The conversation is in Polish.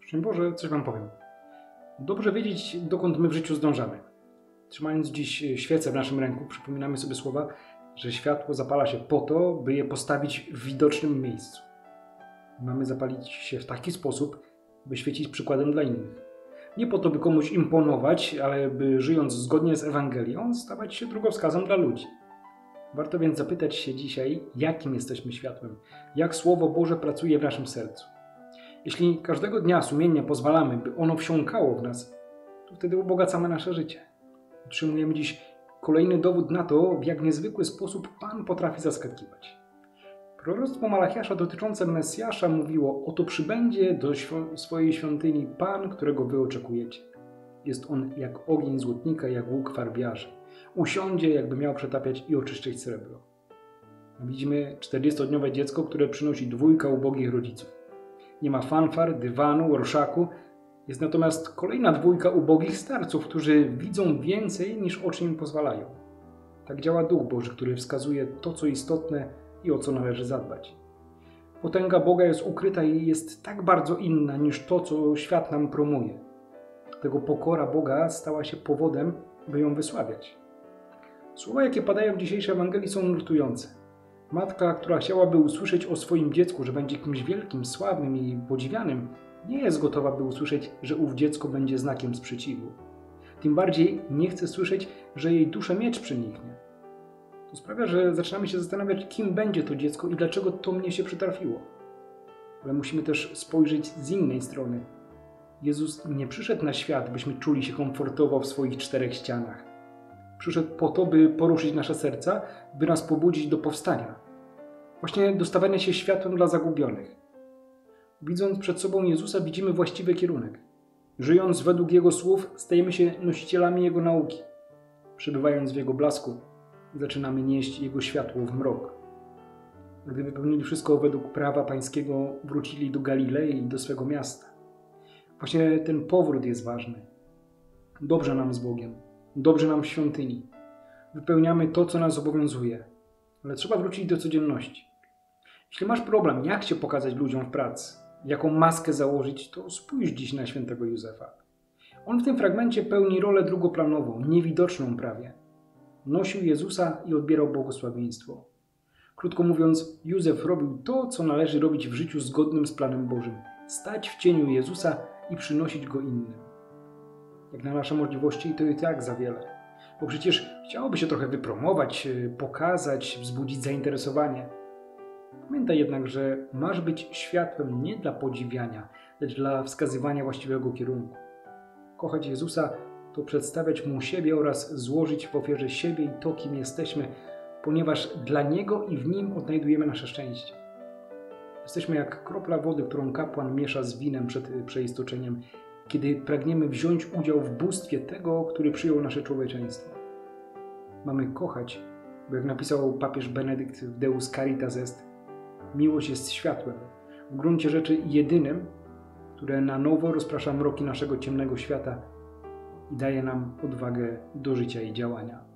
Szczęść Boże, coś Wam powiem. Dobrze wiedzieć, dokąd my w życiu zdążamy. Trzymając dziś świecę w naszym ręku, przypominamy sobie słowa, że światło zapala się po to, by je postawić w widocznym miejscu. Mamy zapalić się w taki sposób, by świecić przykładem dla innych. Nie po to, by komuś imponować, ale by żyjąc zgodnie z Ewangelią, stawać się drogowskazem dla ludzi. Warto więc zapytać się dzisiaj, jakim jesteśmy światłem, jak Słowo Boże pracuje w naszym sercu. Jeśli każdego dnia sumiennie pozwalamy, by ono wsiąkało w nas, to wtedy ubogacamy nasze życie. Otrzymujemy dziś kolejny dowód na to, w jak niezwykły sposób Pan potrafi zaskakiwać. Proroctwo Malachiasza dotyczące Mesjasza mówiło: oto przybędzie do swojej świątyni Pan, którego wy oczekujecie. Jest on jak ogień złotnika, jak łuk farbiarzy. Usiądzie, jakby miał przetapiać i oczyszczać srebro. Widzimy 40-dniowe dziecko, które przynosi dwójka ubogich rodziców. Nie ma fanfar, dywanu, orszaku. Jest natomiast kolejna dwójka ubogich starców, którzy widzą więcej, niż oczy im pozwalają. Tak działa Duch Boży, który wskazuje to, co istotne i o co należy zadbać. Potęga Boga jest ukryta i jest tak bardzo inna niż to, co świat nam promuje. Dlatego pokora Boga stała się powodem, by ją wysławiać. Słowa, jakie padają w dzisiejszej Ewangelii, są nurtujące. Matka, która chciałaby usłyszeć o swoim dziecku, że będzie kimś wielkim, sławnym i podziwianym, nie jest gotowa, by usłyszeć, że ów dziecko będzie znakiem sprzeciwu. Tym bardziej nie chce słyszeć, że jej duszę miecz przeniknie. To sprawia, że zaczynamy się zastanawiać, kim będzie to dziecko i dlaczego to mnie się przytrafiło. Ale musimy też spojrzeć z innej strony. Jezus nie przyszedł na świat, byśmy czuli się komfortowo w swoich czterech ścianach. Przyszedł po to, by poruszyć nasze serca, by nas pobudzić do powstania. Właśnie do stawania się światłem dla zagubionych. Widząc przed sobą Jezusa, widzimy właściwy kierunek. Żyjąc według Jego słów, stajemy się nosicielami Jego nauki. Przebywając w Jego blasku, zaczynamy nieść Jego światło w mrok. Gdy wypełnili wszystko według prawa pańskiego, wrócili do Galilei i do swego miasta. Właśnie ten powrót jest ważny. Dobrze nam z Bogiem. Dobrze nam w świątyni. Wypełniamy to, co nas obowiązuje. Ale trzeba wrócić do codzienności. Jeśli masz problem, jak się pokazać ludziom w pracy, jaką maskę założyć, to spójrz dziś na świętego Józefa. On w tym fragmencie pełni rolę drugoplanową, niewidoczną prawie. Nosił Jezusa i odbierał błogosławieństwo. Krótko mówiąc, Józef robił to, co należy robić w życiu zgodnym z planem Bożym. Stać w cieniu Jezusa i przynosić Go innym. Jak na nasze możliwości, to i tak za wiele. Bo przecież chciałoby się trochę wypromować, pokazać, wzbudzić zainteresowanie. Pamiętaj jednak, że masz być światłem nie dla podziwiania, lecz dla wskazywania właściwego kierunku. Kochać Jezusa to przedstawiać Mu siebie oraz złożyć w ofierze siebie i to, kim jesteśmy, ponieważ dla Niego i w Nim odnajdujemy nasze szczęście. Jesteśmy jak kropla wody, którą kapłan miesza z winem przed przeistoczeniem, kiedy pragniemy wziąć udział w bóstwie tego, który przyjął nasze człowieczeństwo. Mamy kochać, bo jak napisał papież Benedykt w Deus Caritas Est, miłość jest światłem, w gruncie rzeczy jedynym, które na nowo rozprasza mroki naszego ciemnego świata i daje nam odwagę do życia i działania.